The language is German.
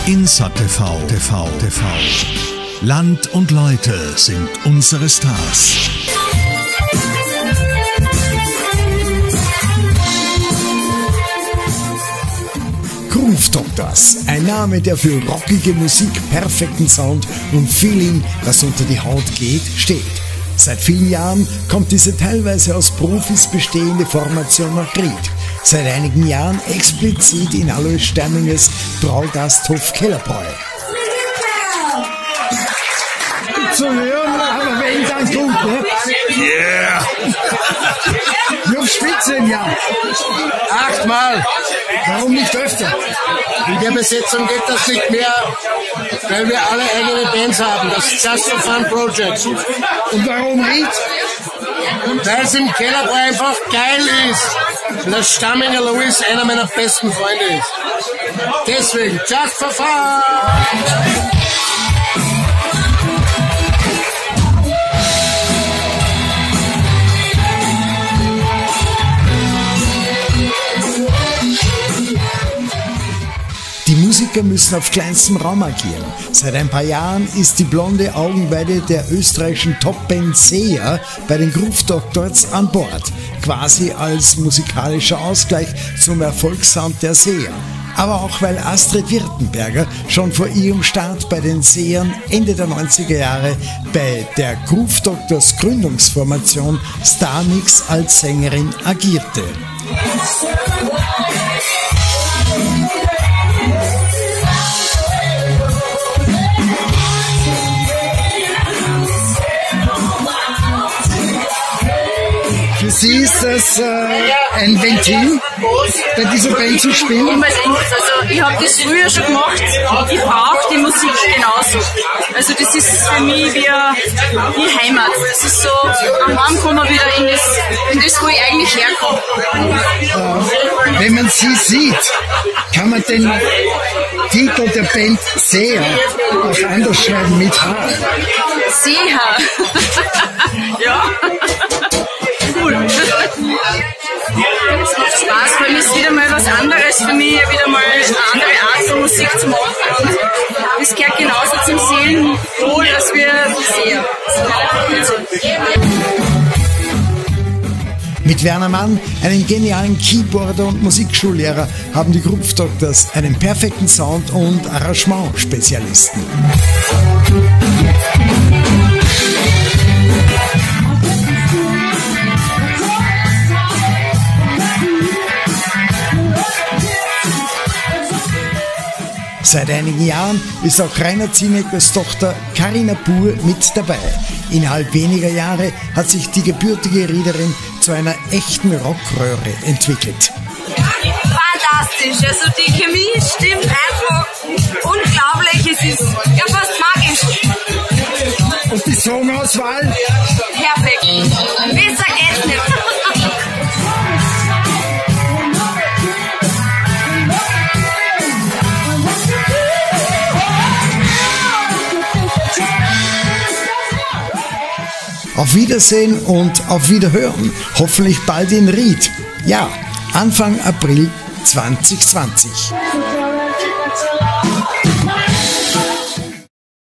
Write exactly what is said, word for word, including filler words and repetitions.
Insa T V, T V, T V. Land und Leute sind unsere Stars. Groove Doctors, ein Name, der für rockige Musik, perfekten Sound und Feeling, das unter die Haut geht, steht. Seit vielen Jahren kommt diese teilweise aus Profis bestehende Formation nach Ried. Seit einigen Jahren explizit in Alois Sterninges Braugasthof Kellerbräu. Zu hören, aber wenn dann gut, ne? Yeah! Nur Spitzen, ja. Achtmal! Warum nicht öfter? In der Besetzung geht das nicht mehr, weil wir alle eigene Bands haben. Das ist Just for Fun Project. Und warum Ried? Weil es im Kellerbräu einfach geil ist. Und das Stamminger Louis einer meiner besten Freunde ist. Deswegen, Just for Fun! Die Musiker müssen auf kleinstem Raum agieren. Seit ein paar Jahren ist die blonde Augenweide der österreichischen Top-Band Seher bei den Groove Doctors an Bord. Quasi als musikalischer Ausgleich zum Erfolgssound der Seher. Aber auch weil Astrid Wirtenberger schon vor ihrem Start bei den Sehern Ende der neunziger Jahre bei der Groove Doctors Gründungsformation Starmix als Sängerin agierte. Für Sie ist das äh, ein Ventil, bei dieser Band zu spielen? Unbedingt. Also ich habe das früher schon gemacht. Ich brauche die Musik genauso. Also das ist für mich wie, wie Heimat. Das ist so, am Heimkommen wieder in das, in das, wo ich eigentlich herkomme. Äh, wenn man Sie sieht, kann man den Titel der Band Seher auch anders schreiben mit H. Seher. Ja. Cool. Es macht Spaß, weil es ist wieder mal was anderes für mich, wieder mal eine andere Art von Musik zu machen. Und das gehört genauso zum Seelenwohl, als wir Seher. Mit Werner Mann, einem genialen Keyboarder und Musikschullehrer, haben die Groove Doctors einen perfekten Sound- und Arrangement-Spezialisten. Seit einigen Jahren ist auch Rainer Zineckers Tochter Carina Pur mit dabei. Innerhalb weniger Jahre hat sich die gebürtige Riederin zu einer echten Rockröhre entwickelt. Fantastisch, also die Chemie stimmt einfach unglaublich, es ist ja fast magisch. Und die Songauswahl? Perfekt, besser geht's nicht. Auf Wiedersehen und auf Wiederhören, hoffentlich bald in Ried. Ja, Anfang April zwanzig zwanzig.